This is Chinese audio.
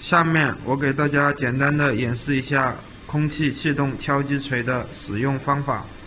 下面我给大家简单的演示一下空气气动敲击锤的使用方法。